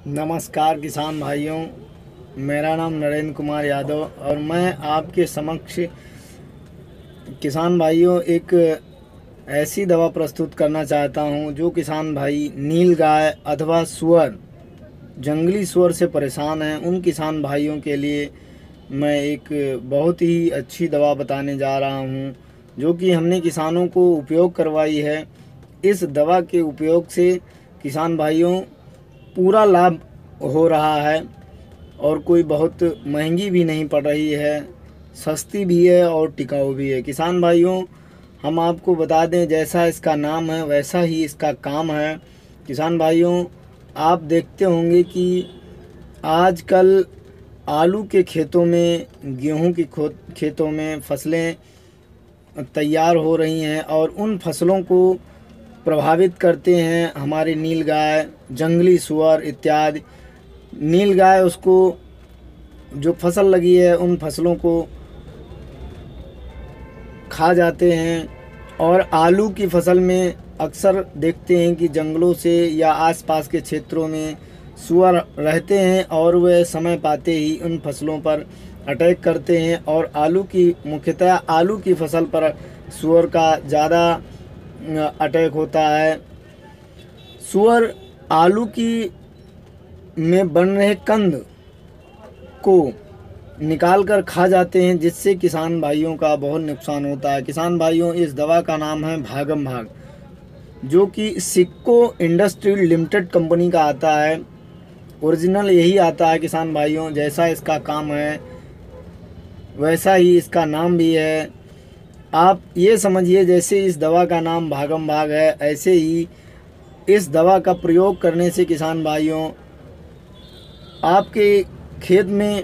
नमस्कार किसान भाइयों, मेरा नाम नरेंद्र कुमार यादव और मैं आपके समक्ष किसान भाइयों एक ऐसी दवा प्रस्तुत करना चाहता हूं जो किसान भाई नील गाय अथवा सुअर, जंगली सुअर से परेशान हैं उन किसान भाइयों के लिए मैं एक बहुत ही अच्छी दवा बताने जा रहा हूं जो कि हमने किसानों को उपयोग करवाई है। इस दवा के उपयोग से किसान भाइयों पूरा लाभ हो रहा है और कोई बहुत महंगी भी नहीं पड़ रही है, सस्ती भी है और टिकाऊ भी है। किसान भाइयों, हम आपको बता दें, जैसा इसका नाम है वैसा ही इसका काम है। किसान भाइयों, आप देखते होंगे कि आजकल आलू के खेतों में, गेहूं की खेतों में फसलें तैयार हो रही हैं और उन फसलों को प्रभावित करते हैं हमारे नील गाय, जंगली सुअर इत्यादि। नील गाय उसको जो फसल लगी है उन फसलों को खा जाते हैं और आलू की फसल में अक्सर देखते हैं कि जंगलों से या आसपास के क्षेत्रों में सुअर रहते हैं और वे समय पाते ही उन फसलों पर अटैक करते हैं और मुख्यतः आलू की फसल पर सुअर का ज़्यादा अटैक होता है। सुअर आलू की में बन रहे कंद को निकाल कर खा जाते हैं, जिससे किसान भाइयों का बहुत नुकसान होता है। किसान भाइयों, इस दवा का नाम है भागम भाग, जो कि सिक्को इंडस्ट्रीज लिमिटेड कंपनी का आता है। ओरिजिनल यही आता है किसान भाइयों। जैसा इसका काम है वैसा ही इसका नाम भी है। आप ये समझिए, जैसे इस दवा का नाम भागम भाग है, ऐसे ही इस दवा का प्रयोग करने से किसान भाइयों आपके खेत में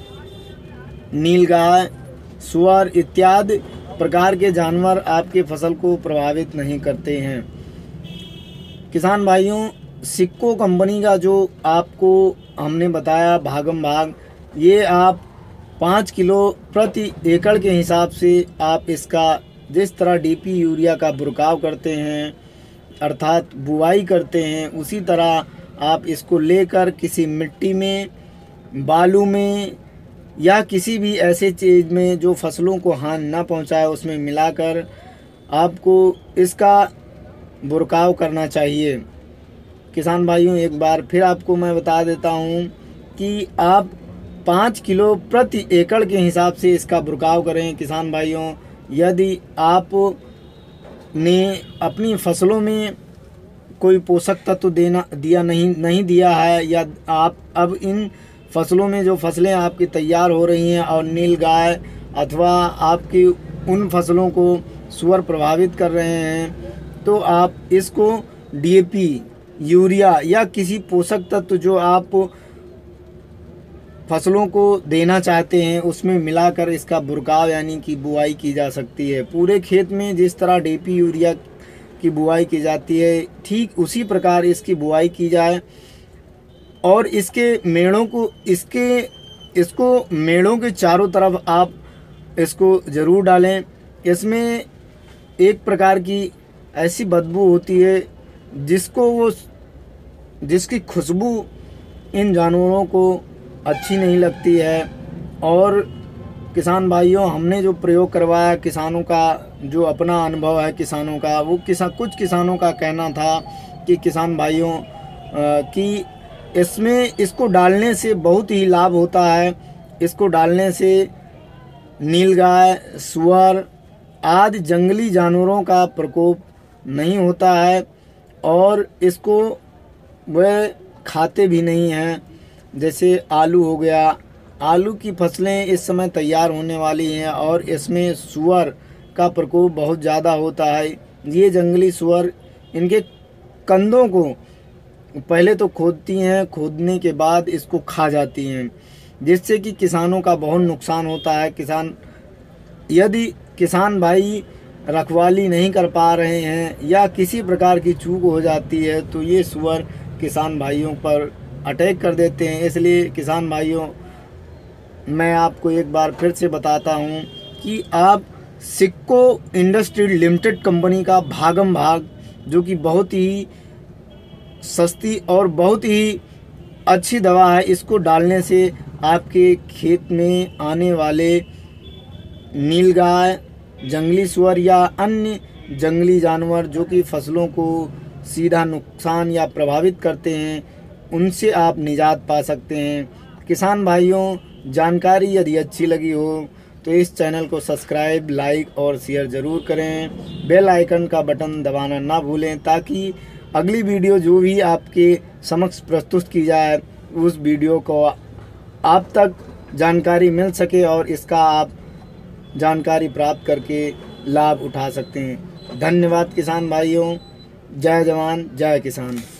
नीलगाय, सुअर इत्यादि प्रकार के जानवर आपके फसल को प्रभावित नहीं करते हैं। किसान भाइयों, सिक्को कंपनी का जो आपको हमने बताया भागम भाग, ये आप 5 किलो प्रति एकड़ के हिसाब से आप इसका जिस तरह डीपी यूरिया का बुरकाव करते हैं अर्थात बुआई करते हैं, उसी तरह आप इसको लेकर किसी मिट्टी में, बालू में या किसी भी ऐसे चीज़ में जो फसलों को हानि ना पहुंचाए उसमें मिलाकर आपको इसका बुरकाव करना चाहिए। किसान भाइयों, एक बार फिर आपको मैं बता देता हूं कि आप 5 किलो प्रति एकड़ के हिसाब से इसका बुरकाव करें। किसान भाइयों, यदि आप ने अपनी फसलों में कोई पोषक तत्व नहीं दिया है, या आप अब इन फसलों में जो फसलें आपकी तैयार हो रही हैं और नील गाय अथवा आपकी उन फसलों को सुअर प्रभावित कर रहे हैं, तो आप इसको डीएपी, यूरिया या किसी पोषक तत्व जो आप फसलों को देना चाहते हैं उसमें मिलाकर इसका बुरकाव यानी कि बुआई की जा सकती है। पूरे खेत में जिस तरह डीएपी, यूरिया की बुआई की जाती है, ठीक उसी प्रकार इसकी बुआई की जाए और इसके मेड़ों को इसको मेड़ों के चारों तरफ आप इसको ज़रूर डालें। इसमें एक प्रकार की ऐसी बदबू होती है जिसकी खुशबू इन जानवरों को अच्छी नहीं लगती है। और किसान भाइयों, हमने जो प्रयोग करवाया, किसानों का जो अपना अनुभव है किसानों का, वो कुछ किसानों का कहना था कि किसान भाइयों कि इसको डालने से बहुत ही लाभ होता है। इसको डालने से नीलगाय, सुअर आदि जंगली जानवरों का प्रकोप नहीं होता है और इसको वह खाते भी नहीं हैं। जैसे आलू हो गया, आलू की फसलें इस समय तैयार होने वाली हैं और इसमें सुअर का प्रकोप बहुत ज़्यादा होता है। ये जंगली सुअर इनके कंदों को पहले तो खोदती हैं, खोदने के बाद इसको खा जाती हैं, जिससे कि किसानों का बहुत नुकसान होता है। यदि किसान भाई रखवाली नहीं कर पा रहे हैं या किसी प्रकार की चूक हो जाती है तो ये सुअर किसान भाइयों पर अटैक कर देते हैं। इसलिए किसान भाइयों, मैं आपको एक बार फिर से बताता हूं कि आप सिक्को इंडस्ट्रीज लिमिटेड कंपनी का भागम भाग, जो कि बहुत ही सस्ती और बहुत ही अच्छी दवा है। इसको डालने से आपके खेत में आने वाले नीलगाय, जंगली सुअर या अन्य जंगली जानवर जो कि फसलों को सीधा नुकसान या प्रभावित करते हैं, उनसे आप निजात पा सकते हैं। किसान भाइयों, जानकारी यदि अच्छी लगी हो तो इस चैनल को सब्सक्राइब, लाइक और शेयर ज़रूर करें। बेल आइकन का बटन दबाना ना भूलें ताकि अगली वीडियो जो भी आपके समक्ष प्रस्तुत की जाए उस वीडियो को आप तक जानकारी मिल सके और इसका आप जानकारी प्राप्त करके लाभ उठा सकते हैं। धन्यवाद किसान भाइयों। जय जवान जय किसान।